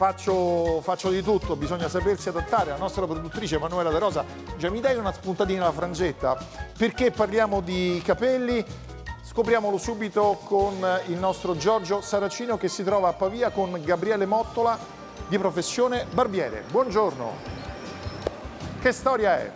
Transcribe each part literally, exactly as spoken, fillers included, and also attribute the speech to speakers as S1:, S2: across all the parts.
S1: faccio, faccio di tutto, bisogna sapersi adattare. La nostra produttrice Emanuela De Rosa, già mi dai una spuntatina alla frangetta? Perché parliamo di capelli? Scopriamolo subito con il nostro Giorgio Saracino che si trova a Pavia con Gabriele Mottola, di professione barbiere. Buongiorno. Che storia è?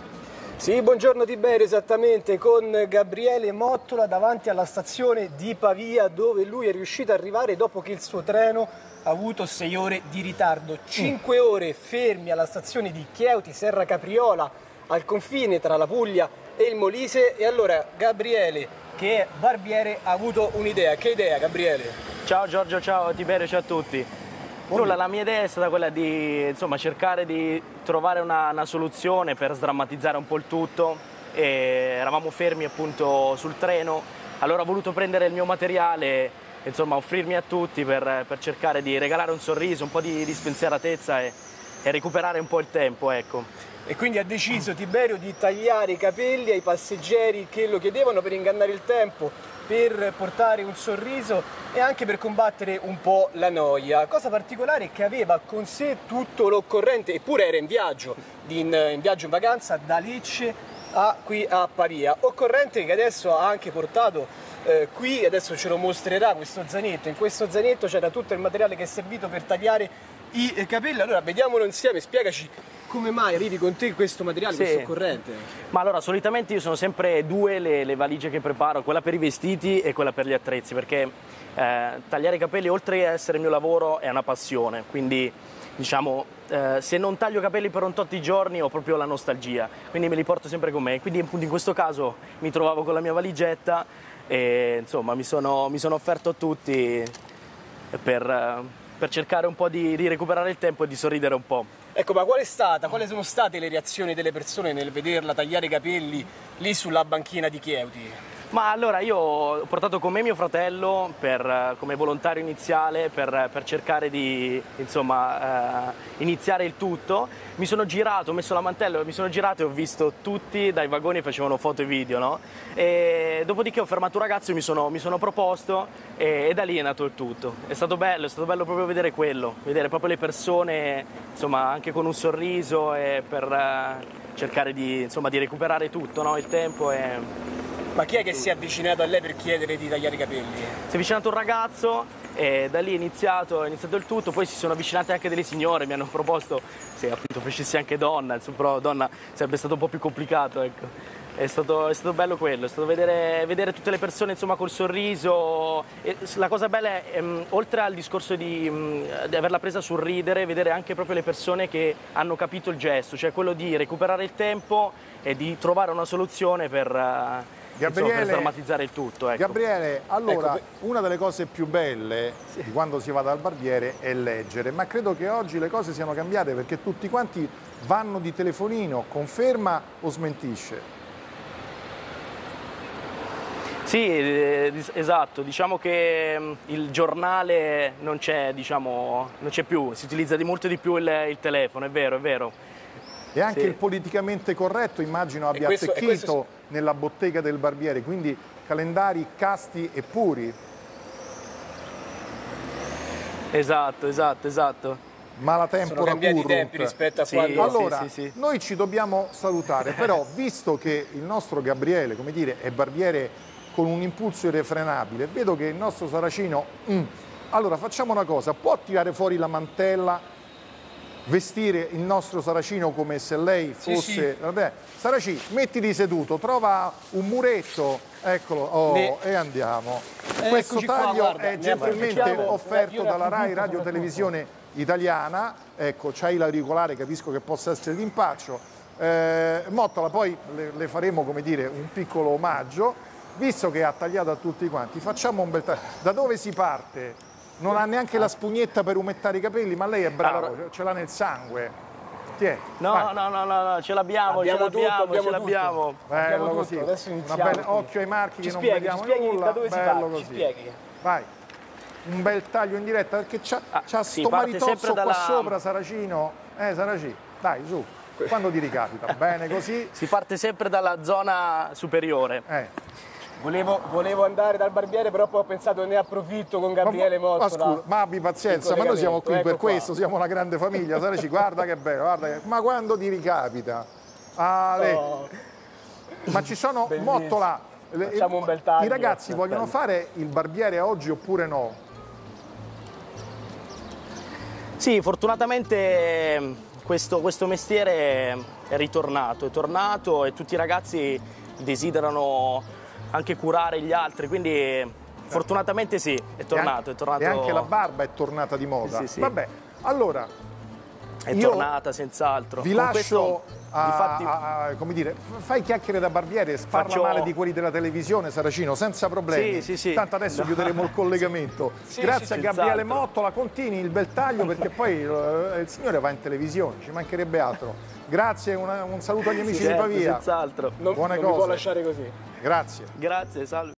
S2: Sì, buongiorno Tiberio, esattamente, con Gabriele Mottola davanti alla stazione di Pavia, dove lui è riuscito ad arrivare dopo che il suo treno ha avuto sei ore di ritardo. cinque ore fermi alla stazione di Chieuti Serra Capriola, al confine tra la Puglia e il Molise. E allora Gabriele, che è barbiere, ha avuto un'idea. Che idea, Gabriele?
S3: Ciao Giorgio, ciao Tiberio, ciao a tutti. Nulla, la mia idea è stata quella di insomma, cercare di trovare una, una soluzione per sdrammatizzare un po' il tutto. E eravamo fermi appunto sul treno, allora ho voluto prendere il mio materiale, insomma offrirmi a tutti per, per cercare di regalare un sorriso, un po' di, di spensieratezza e, e recuperare un po' il tempo, ecco.
S2: E quindi ha deciso Tiberio di tagliare i capelli ai passeggeri che lo chiedevano per ingannare il tempo, per portare un sorriso e anche per combattere un po' la noia. Cosa particolare è che aveva con sé tutto l'occorrente, eppure era in viaggio, in, in viaggio in vacanza da Lecce a qui a Pavia. Occorrente che adesso ha anche portato eh, qui, adesso ce lo mostrerà questo zainetto. In questo zainetto c'era tutto il materiale che è servito per tagliare i capelli. Allora vediamolo insieme, spiegaci come mai arrivi con te questo materiale, sì, questo occorrente.
S3: Ma allora, solitamente io sono sempre due le, le valigie che preparo, quella per i vestiti e quella per gli attrezzi, perché eh, tagliare i capelli, oltre a essere il mio lavoro, è una passione, quindi diciamo eh, se non taglio i capelli per un tot di giorni ho proprio la nostalgia, quindi me li porto sempre con me. Quindi appunto in questo caso mi trovavo con la mia valigetta e insomma mi sono, mi sono offerto a tutti per, per cercare un po' di, di recuperare il tempo e di sorridere un po'.
S2: Ecco, ma qual è stata, quali sono state le reazioni delle persone nel vederla tagliare i capelli lì sulla banchina di Chieuti?
S3: Ma allora io ho portato con me mio fratello per, come volontario iniziale per, per cercare di insomma, eh, iniziare il tutto. Mi sono girato, ho messo la mantella, mi sono girato e ho visto tutti dai vagoni e facevano foto e video, no? E dopodiché ho fermato un ragazzo e mi sono, mi sono proposto e, e da lì è nato il tutto. È stato bello, è stato bello proprio vedere quello, vedere proprio le persone insomma, anche con un sorriso e per eh, cercare di, insomma, di recuperare tutto, no? Il tempo e...
S2: Ma chi è che si è avvicinato a lei per chiedere di tagliare i capelli?
S3: Si è avvicinato un ragazzo e da lì è iniziato, è iniziato il tutto, poi si sono avvicinate anche delle signore, mi hanno proposto se appunto facessi anche donna, insomma, però donna sarebbe stato un po' più complicato, ecco. È stato, è stato bello quello, è stato vedere, vedere tutte le persone insomma col sorriso. E la cosa bella è, um, oltre al discorso di, um, di averla presa sul ridere, vedere anche proprio le persone che hanno capito il gesto, cioè quello di recuperare il tempo e di trovare una soluzione per... Uh,
S1: Gabriele,
S3: insomma, per drammatizzare il tutto, ecco.
S1: Gabriele, allora,
S2: ecco,
S1: una delle cose più belle sì. di quando si va dal barbiere è leggere, ma credo che oggi le cose siano cambiate perché tutti quanti vanno di telefonino, conferma o smentisce?
S3: Sì, esatto, diciamo che il giornale non c'è, diciamo, non c'è più, si utilizza di molto di più il, il telefono, è vero, è vero.
S1: E anche
S3: sì.
S1: il politicamente corretto immagino abbia
S2: questo,
S1: attecchito questo... nella bottega del barbiere, quindi calendari casti e puri.
S3: Esatto, esatto, esatto.
S1: Malatempora
S2: sono cambiati i
S1: current.
S2: tempi rispetto a
S3: sì,
S2: quando...
S1: Allora,
S3: sì, sì, sì.
S1: noi ci dobbiamo salutare, però visto che il nostro Gabriele, come dire, è barbiere con un impulso irrefrenabile, vedo che il nostro Saracino... Mm, allora, facciamo una cosa, può tirare fuori la mantella, vestire il nostro Saracino come se lei fosse... Sì, sì. Vabbè, Saracino, mettiti seduto, trova un muretto, eccolo, oh, ne... e andiamo.
S2: Eh,
S1: Questo taglio
S2: qua, guarda,
S1: è gentilmente offerto dalla Rai Radio Televisione Italiana. Ecco, c'hai l'auricolare, capisco che possa essere d'impaccio. Eh, Mottola, poi le, le faremo, come dire, un piccolo omaggio. Visto che ha tagliato a tutti quanti, facciamo un bel taglio. Da dove si parte? Non ha neanche la spugnetta per umettare i capelli, ma lei è bravo, allora... ce l'ha nel sangue. Tiè,
S3: no, no, no, no, no, ce l'abbiamo, ce l'abbiamo, ce l'abbiamo.
S1: Bello così.
S2: Adesso
S1: iniziamo. Una bella... Occhio ai marchi
S2: ci
S1: che
S2: spieghi,
S1: non vediamo
S2: ci spieghi
S1: nulla.
S2: Da dove
S1: Bello
S2: si va?
S1: così.
S2: Ci spieghi.
S1: Vai. Un bel taglio in diretta perché c'ha
S3: ah,
S1: sì, sto maritozzo dalla... qua sopra, Saracino. Eh, Saracino, dai, su. Quando ti ricapita? Bene così.
S3: Si parte sempre dalla zona superiore.
S1: Eh.
S2: Volevo, volevo andare dal barbiere, però poi ho pensato ne approfitto con Gabriele
S1: ma, ma,
S2: Mottola.
S1: scusa, ma abbi pazienza, ma noi siamo qui
S2: ecco
S1: per
S2: qua.
S1: questo, siamo una grande famiglia, Saraci, guarda che bello, guarda che... ma quando ti ricapita? Ale.
S2: Oh.
S1: Ma ci sono
S2: Bellissimo.
S1: Mottola,
S2: Facciamo un bel taglio.
S1: i ragazzi vogliono fare il barbiere oggi oppure no?
S3: Sì, fortunatamente questo, questo mestiere è ritornato, è tornato e tutti i ragazzi desiderano anche curare gli altri, quindi fortunatamente sì, è tornato,
S1: e anche,
S3: è tornato.
S1: E anche la barba è tornata di moda.
S3: Sì, sì, sì.
S1: Vabbè, allora
S3: è
S1: io
S3: tornata senz'altro.
S1: vi
S3: Con
S1: lascio
S3: questo,
S1: a,
S3: difatti,
S1: a- a- come dire, fai chiacchiere da barbiere, parla
S3: Faccio-
S1: male di quelli della televisione, Saracino, senza problemi.
S3: Sì, sì, sì.
S1: Tanto adesso
S3: No.
S1: chiuderemo il collegamento.
S2: Sì,
S1: Grazie
S3: sì,
S1: a Gabriele
S3: senz'altro.
S1: Mottola, continui il bel taglio perché poi eh, il signore va in televisione, ci mancherebbe altro. Grazie, una- un saluto agli amici di
S3: certo,
S1: Pavia.
S3: senz'altro.
S2: Non,
S1: Buone
S2: non mi può
S1: cose.
S2: lasciare così.
S1: Grazie.
S3: Grazie, salve.